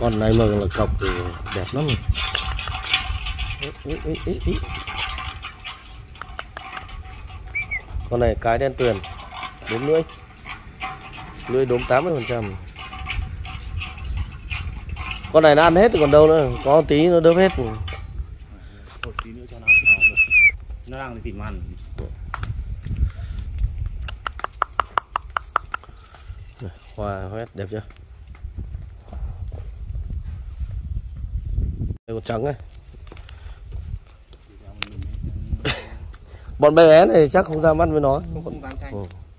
Con này mà là cọc thì đẹp lắm. Con này cái đen tuyền, đốm lưỡi, lưỡi đốm 80%. Con này nó ăn hết rồi còn đâu nữa, có tí nó đớp hết. Một tí nữa cho nó đang tìm ăn. Hoa hoét đẹp chưa? Đây con trắng này. Bọn bé bé này chắc không ra mắt với nó. Không dám tranh.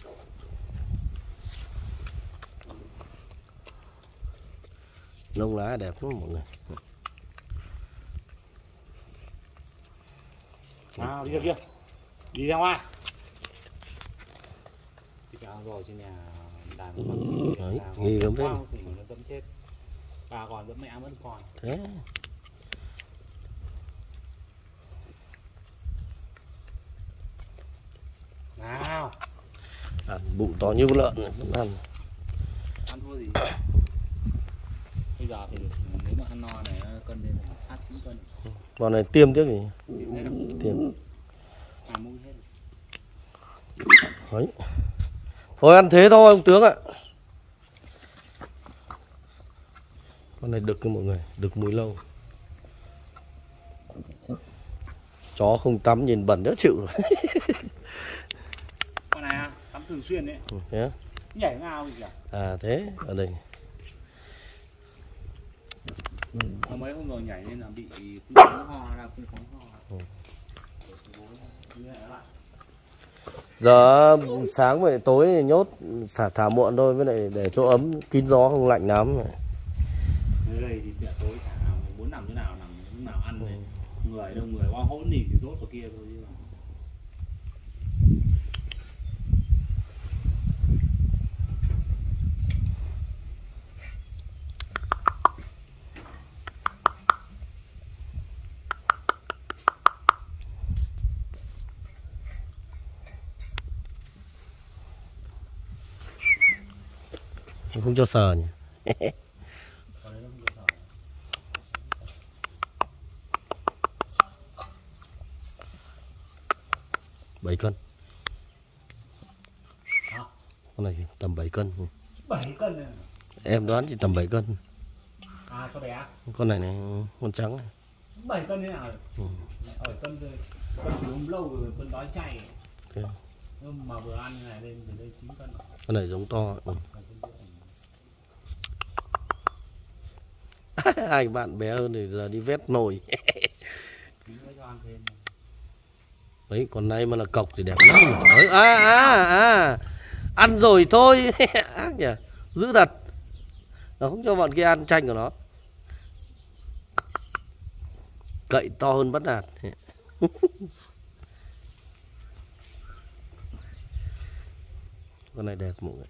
Lông lá đẹp lắm mọi người. Nào đi ra kia. Đi ra ngoài. Thì cả rồi trên nhà đàn đấy, nghi gấm thế. Nó dẫm chết. Bà còn dẫm mẹ vẫn còn. Thế. Nào. Bụng to như con lợn này, ăn. Ăn thua gì? Bây giờ thì nếu mà ăn no này cân lên 8-9 cân. Con này tiêm tiếp gì? Tiêm. Mũi hết. Đấy. Thôi ăn thế thôi ông tướng ạ. Con này đực mọi người, đực mùi lâu. Chó không tắm nhìn bẩn đỡ chịu rồi. Con này tắm thường xuyên đấy. Yeah. Nhảy ngao gì kìa. À thế, ở đây. Mấy hôm rồi nhảy nên là bị phóng ho ra, không phóng ho. Giờ sáng vậy tối thì nhốt thả muộn thôi, với lại để chỗ ấm kín gió không lạnh lắm. Nơi đây thì tối thả muốn nằm chỗ nào nằm, lúc nào ăn này. Người đông người qua hỗn thì đốt vào kia thôi chứ. Không cho sờ nhỉ. 7 cân. Con này tầm 7 cân. 7 cân này. Em đoán chỉ tầm 7 cân. À cho bé. Con này này, con trắng này. 7 cân thế nào? Ở cân rồi. Cân uống lâu rồi, cân đói chay. Thế. Mà vừa ăn này lên từ đây 9 cân. Con này giống to. Hai bạn bé hơn thì giờ đi vét nồi. Đấy, con này mà là cọc thì đẹp lắm. Đấy, ăn rồi thôi. Ác nhỉ, giữ thật. Nó không cho bọn kia ăn chanh của nó. Cậy to hơn bắt đạt. Con này đẹp mọi người.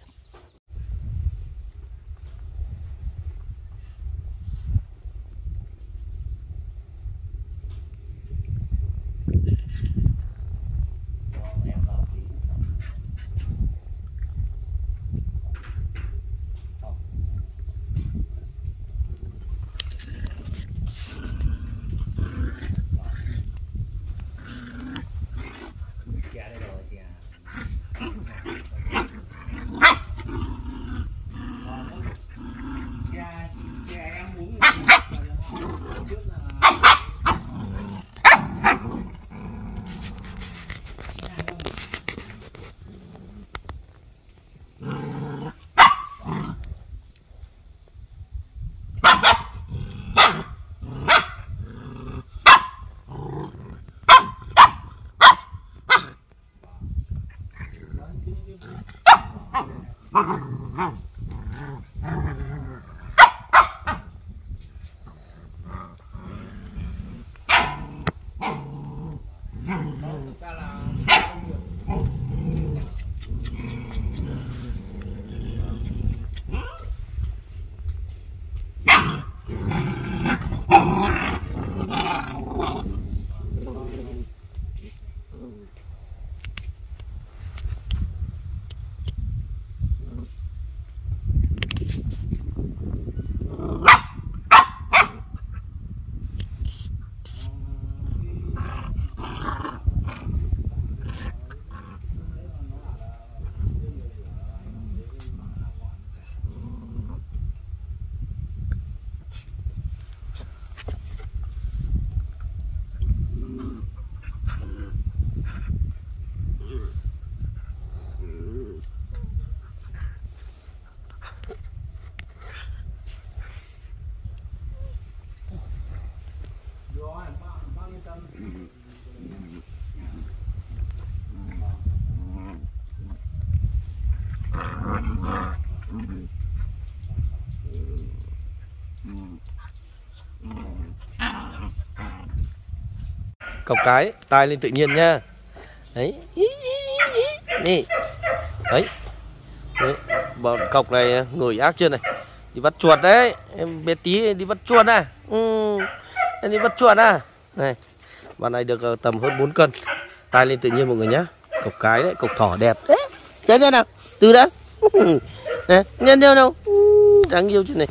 Cọc cái tai lên tự nhiên nha. Đấy. Đi. Đấy. Đấy. Bọn cọc này ngửi ác chưa này. Đi bắt chuột đấy. Em bé tí đi bắt chuột à. Em đi bắt chuột à. Này. Bạn này được tầm hơn 4 cân. Tai lên tự nhiên mọi người nhá. Cọc cái đấy, cọc thỏ đẹp đấy. Chơi ra nào. Từ đã. Nè, nhân đâu. Đáng yêu chứ này.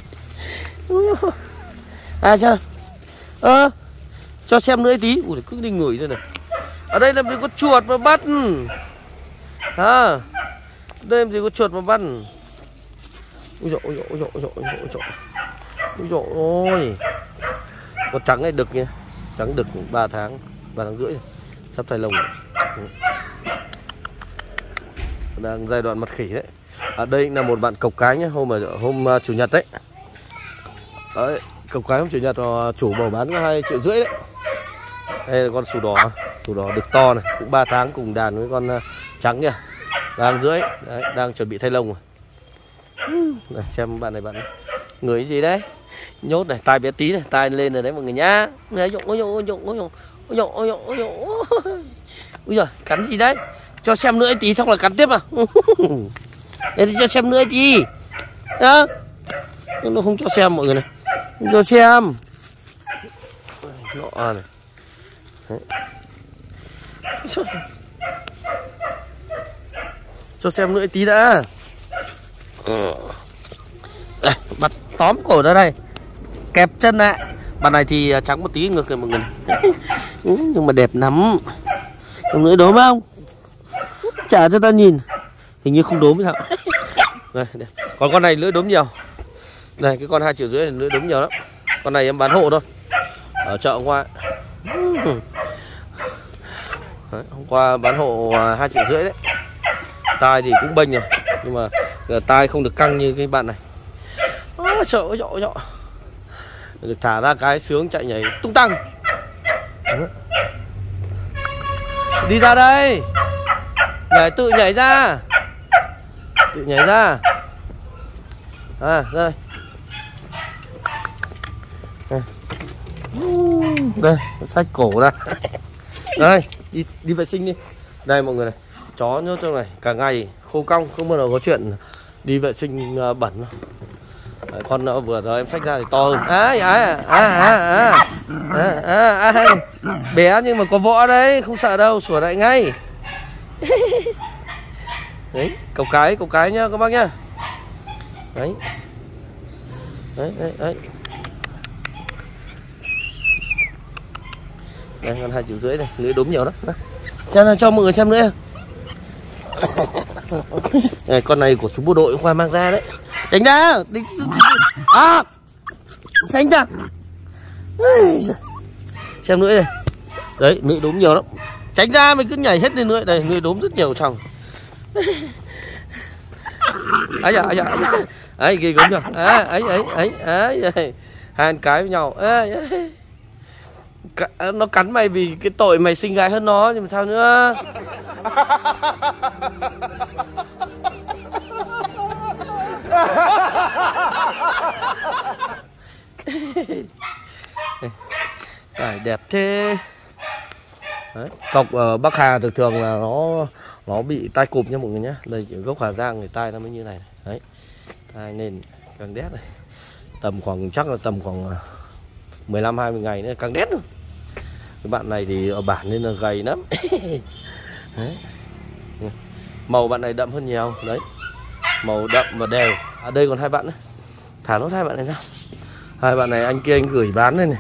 À sao? Cho xem nữa tí. Ui, cứ đi ngửi rồi này. Ở đây làm gì có chuột mà bắt. Đây làm gì có chuột mà bắt. Ui dồi ôi. Ui dồi ôi. Con trắng này đực nha. Trắng đực 3 tháng rưỡi rồi. Sắp thay lông rồi. Đang giai đoạn mặt khỉ đấy. Ở đây là một bạn cọc cái nhá. Hôm chủ nhật đấy. Đấy, cọc cái hôm chủ nhật chủ bầu bán có 2,5 triệu đấy. Đây là con sù đỏ đực to này, cũng 3 tháng cùng đàn với con trắng kìa. Đang rưỡi, đấy, đang chuẩn bị thay lông rồi. Này, xem bạn này người gì đấy. Nhốt này, tai bé tí này, tai lên rồi đấy mọi người nhá. Ui giời, cắn gì đấy? Cho xem nữa tí xong là cắn tiếp nào. Để cho xem nữa tí. Đó. Nó không cho xem mọi người này. Không cho xem. Nọ này. Đấy. Cho xem nữa tí đã. Đây, bắt tóm cổ ra đây. Kẹp chân lại. Bạn này thì trắng một tí ngược rồi mọi người. Nhưng mà đẹp lắm. Trong lưỡi đốm không? Trả cho ta nhìn. Hình như không đốm sao. Đây, đây. Còn con này lưỡi đốm nhiều. Này cái con 2,5 triệu này lưỡi đốm nhiều lắm. Con này em bán hộ thôi. Ở chợ hôm qua. Đấy, hôm qua bán hộ 2,5 triệu đấy. Tai thì cũng bênh rồi. Nhưng mà tai không được căng như cái bạn này. Sợ được thả ra cái sướng chạy nhảy tung tăng. Đi ra đây. Tự nhảy ra. Đây. Đây, xách cổ ra. Đây, đi vệ sinh đi. Đây mọi người này, chó nhốt trong này cả ngày khô cong, không bao giờ có chuyện đi vệ sinh bẩn đâu. Đấy, con vừa rồi em xách ra thì to hơn. Bé nhưng mà có võ đấy, không sợ đâu, sủa lại ngay. Đấy, cọc cái nhá các bác nhá. Đấy. Đây, con 2,5 triệu này, lưỡi đốm nhiều đó. Cho mọi người xem nữa. Này, con này của chú bộ đội hôm qua mang ra đấy. Tránh ra. Tránh ra. Xem nữa này. Đấy, lưỡi đốm nhiều lắm. Tránh ra mày cứ nhảy hết lên nữa. Đây, lưỡi đốm rất nhiều trong. Ấy da. Ấy ghê gớm nhở. Ấy. Hai cái với nhau. Nó cắn mày vì cái tội mày xinh gái hơn nó, nhưng mà sao nữa. Đẹp thế. Đấy, cọc ở Bắc Hà thường là nó bị tai cụp nha mọi người nhé. Đây chỉ gốc Hà Giang thì tai nó mới như này. Đấy, tai nên càng đét này. Chắc là tầm khoảng 15-20 ngày nữa càng đét luôn. Cái bạn này thì ở bản nên là gầy lắm. Đấy. Màu bạn này đậm hơn nhiều. Đấy, màu đậm và đều. Ở đây còn 2 bạn nữa. Thả nốt 2 bạn này ra. 2 bạn này anh kia anh gửi bán đây này.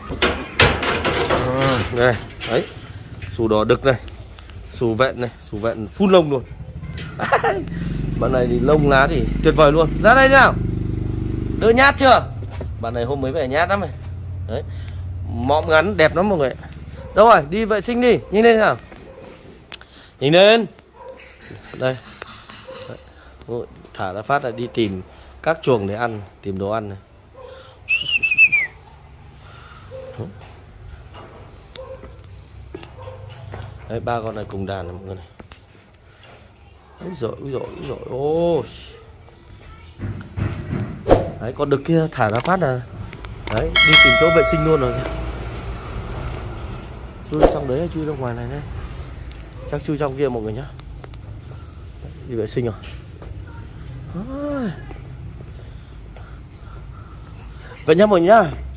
Đây, đấy. Sù đỏ đực này, sù vẹn phun lông luôn. Bạn này thì lông lá thì tuyệt vời luôn. Ra đây nào. Đỡ nhát chưa? Bạn này hôm mới về nhát lắm này. Đấy, mõm ngắn đẹp lắm mọi người. Đâu rồi, đi vệ sinh đi, nhìn lên nào. Nhìn lên. Đây. Đấy. Thả ra phát là đi tìm các chuồng để ăn, tìm đồ ăn này. Đấy, ba con này cùng đàn này mọi người này. Úi dồi, ô. Đấy, con đực kia thả ra phát là đấy, đi tìm chỗ vệ sinh luôn rồi. Chui trong đấy hay chui ra ngoài này đây? Chắc chui trong kia mọi người nhá. Đi vệ sinh rồi. Vậy nhá mọi người nhá.